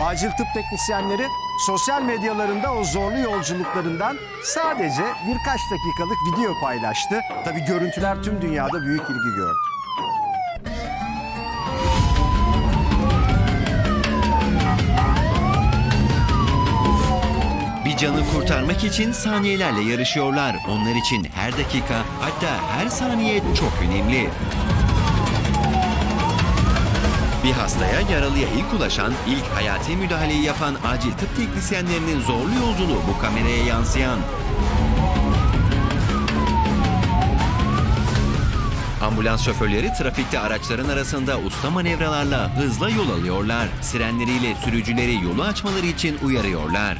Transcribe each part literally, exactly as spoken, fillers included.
Acil tıp teknisyenleri sosyal medyalarında o zorlu yolculuklarından sadece birkaç dakikalık video paylaştı. Tabii görüntüler tüm dünyada büyük ilgi gördü. Bir canı kurtarmak için saniyelerle yarışıyorlar. Onlar için her dakika, hatta her saniye çok önemli. Bir hastaya, yaralıya ilk ulaşan, ilk hayati müdahaleyi yapan acil tıp teknisyenlerinin zorlu yolculuğu bu kameraya yansıyan. Ambulans şoförleri trafikte araçların arasında usta manevralarla hızla yol alıyorlar. Sirenleriyle sürücüleri yolu açmaları için uyarıyorlar.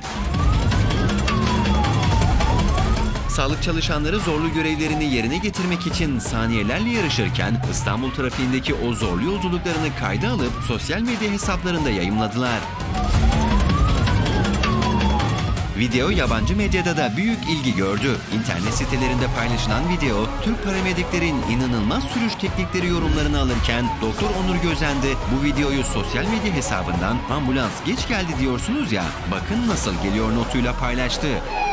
Sağlık çalışanları zorlu görevlerini yerine getirmek için saniyelerle yarışırken İstanbul trafiğindeki o zorlu yolculuklarını kayda alıp sosyal medya hesaplarında yayımladılar. Video yabancı medyada da büyük ilgi gördü. İnternet sitelerinde paylaşılan video, Türk paramediklerin inanılmaz sürüş teknikleri yorumlarını alırken Doktor Onur Gözen de bu videoyu sosyal medya hesabından "ambulans geç geldi diyorsunuz ya, bakın nasıl geliyor" notuyla paylaştı.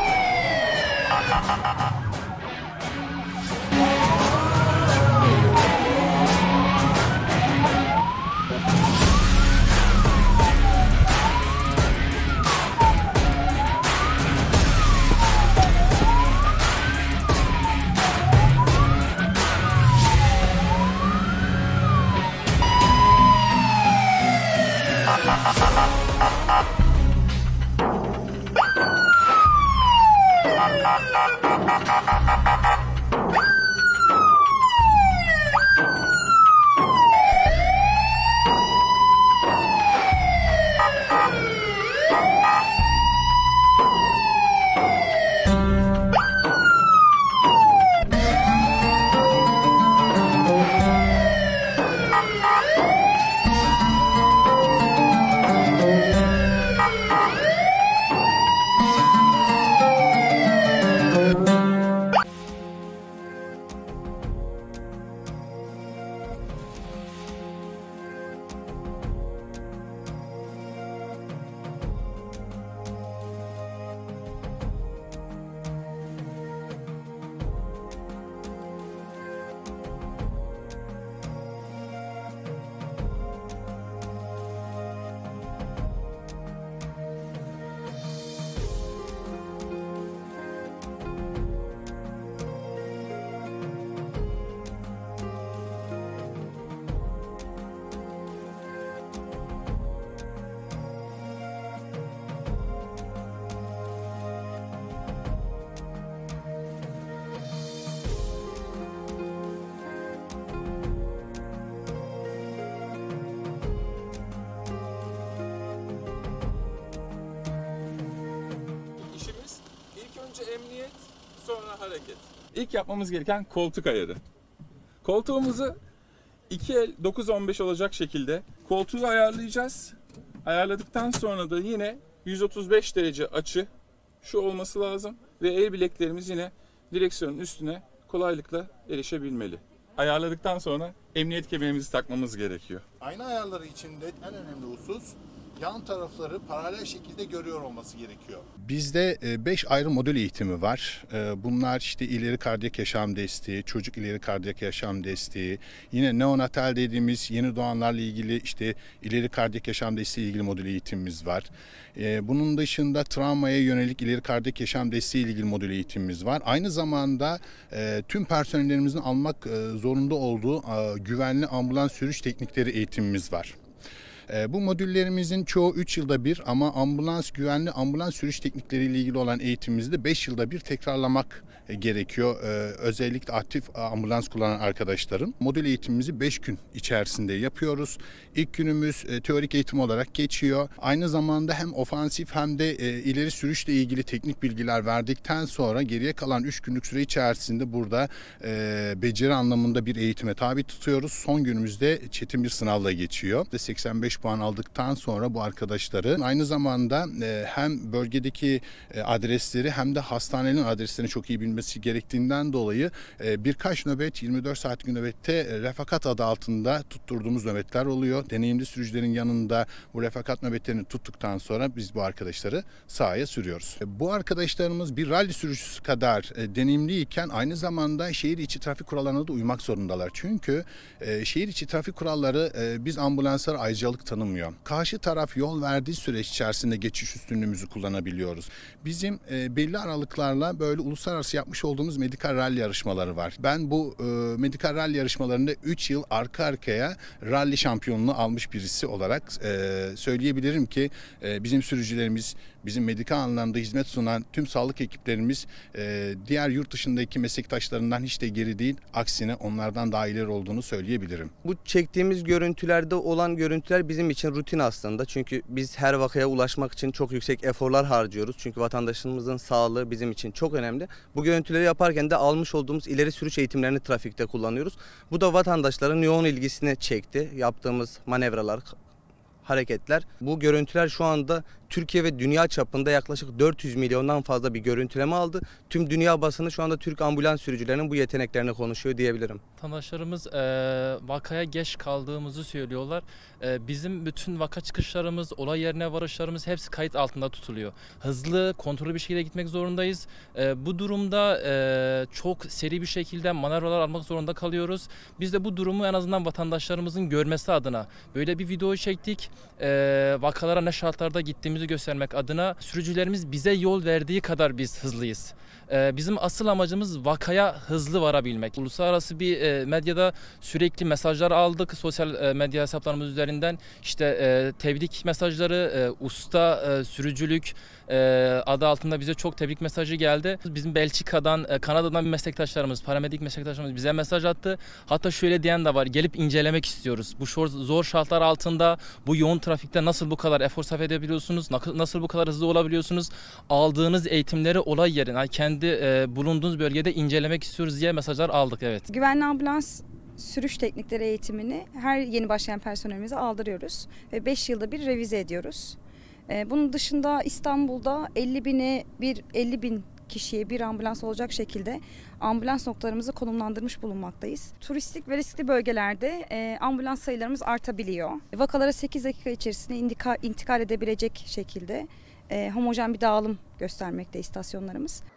Önce emniyet, sonra hareket. İlk yapmamız gereken koltuk ayarı. Koltuğumuzu iki el dokuz on beş olacak şekilde koltuğu ayarlayacağız. Ayarladıktan sonra da yine yüz otuz beş derece açı şu olması lazım ve el bileklerimiz yine direksiyonun üstüne kolaylıkla erişebilmeli. Ayarladıktan sonra emniyet kemerimizi takmamız gerekiyor. Ayna ayarları içinde en önemli husus yan tarafları paralel şekilde görüyor olması gerekiyor. Bizde beş ayrı modül eğitimi var. Bunlar işte ileri kardiyak yaşam desteği, çocuk ileri kardiyak yaşam desteği, yine neonatal dediğimiz yeni doğanlarla ilgili işte ileri kardiyak yaşam desteği ilgili modül eğitimimiz var. Bunun dışında travmaya yönelik ileri kardiyak yaşam desteği ilgili modül eğitimimiz var. Aynı zamanda tüm personellerimizin almak zorunda olduğu güvenli ambulans sürüş teknikleri eğitimimiz var. Bu modüllerimizin çoğu üç yılda bir ama ambulans güvenli ambulans sürüş teknikleriyle ilgili olan eğitimimizi de beş yılda bir tekrarlamak gerekiyor. Özellikle aktif ambulans kullanan arkadaşların. Modül eğitimimizi beş gün içerisinde yapıyoruz. İlk günümüz teorik eğitim olarak geçiyor. Aynı zamanda hem ofansif hem de ileri sürüşle ilgili teknik bilgiler verdikten sonra geriye kalan üç günlük süre içerisinde burada beceri anlamında bir eğitime tabi tutuyoruz. Son günümüzde çetin bir sınavla geçiyor. seksen beş puan aldıktan sonra bu arkadaşları aynı zamanda hem bölgedeki adresleri hem de hastanenin adreslerini çok iyi bilmesi edilmesi gerektiğinden dolayı e, birkaç nöbet, yirmi dört saatlik nöbette e, refakat adı altında tutturduğumuz nöbetler oluyor. Deneyimli sürücülerin yanında bu refakat nöbetlerini tuttuktan sonra biz bu arkadaşları sahaya sürüyoruz. E, bu arkadaşlarımız bir ralli sürücüsü kadar e, deneyimliyken aynı zamanda şehir içi trafik kurallarına da uymak zorundalar. Çünkü e, şehir içi trafik kuralları e, biz ambulanslara ayrıcalık tanımıyor. Karşı taraf yol verdiği süreç içerisinde geçiş üstünlüğümüzü kullanabiliyoruz. Bizim e, belli aralıklarla böyle uluslararası yapmış olduğumuz medikal rally yarışmaları var. Ben bu e, medikal rally yarışmalarında üç yıl arka arkaya rally şampiyonluğu almış birisi olarak e, söyleyebilirim ki e, bizim sürücülerimiz, bizim medikal anlamda hizmet sunan tüm sağlık ekiplerimiz e, diğer yurt dışındaki meslektaşlarından hiç de geri değil. Aksine onlardan daha ileri olduğunu söyleyebilirim. Bu çektiğimiz görüntülerde olan görüntüler bizim için rutin aslında. Çünkü biz her vakaya ulaşmak için çok yüksek eforlar harcıyoruz. Çünkü vatandaşımızın sağlığı bizim için çok önemli. Bu görüntüleri yaparken de almış olduğumuz ileri sürüş eğitimlerini trafikte kullanıyoruz. Bu da vatandaşların yoğun ilgisini çekti. Yaptığımız manevralar, hareketler. Bu görüntüler şu anda Türkiye ve dünya çapında yaklaşık dört yüz milyondan fazla bir görüntüleme aldı. Tüm dünya basını şu anda Türk ambulans sürücülerinin bu yeteneklerini konuşuyor diyebilirim. Vatandaşlarımız e, vakaya geç kaldığımızı söylüyorlar. E, bizim bütün vaka çıkışlarımız, olay yerine varışlarımız hepsi kayıt altında tutuluyor. Hızlı, kontrollü bir şekilde gitmek zorundayız. E, bu durumda e, çok seri bir şekilde manevralar almak zorunda kalıyoruz. Biz de bu durumu en azından vatandaşlarımızın görmesi adına böyle bir video çektik. E, vakalara ne şartlarda gittiğimizi göstermek adına sürücülerimiz bize yol verdiği kadar biz hızlıyız. Ee, bizim asıl amacımız vakaya hızlı varabilmek. Uluslararası bir e, medyada sürekli mesajlar aldık sosyal e, medya hesaplarımız üzerinden. İşte e, tebrik mesajları, e, usta e, sürücülük e, adı altında bize çok tebrik mesajı geldi. Bizim Belçika'dan, e, Kanada'dan bir meslektaşlarımız, paramedik meslektaşlarımız bize mesaj attı. Hatta şöyle diyen de var, gelip incelemek istiyoruz. Bu zor şartlar altında, bu yoğun trafikte nasıl bu kadar efor sarf edebiliyorsunuz, nasıl bu kadar hızlı olabiliyorsunuz, aldığınız eğitimleri olay yerine, yani kendi e, bulunduğunuz bölgede incelemek istiyoruz diye mesajlar aldık, evet. Güvenli ambulans sürüş teknikleri eğitimini her yeni başlayan personelimize aldırıyoruz ve beş yılda bir revize ediyoruz. Bunun dışında İstanbul'da elli bine bir elli bin kişiye bir ambulans olacak şekilde ambulans noktalarımızı konumlandırmış bulunmaktayız. Turistik ve riskli bölgelerde e, ambulans sayılarımız artabiliyor. Vakalara sekiz dakika içerisinde indika, intikal edebilecek şekilde e, homojen bir dağılım göstermekte istasyonlarımız.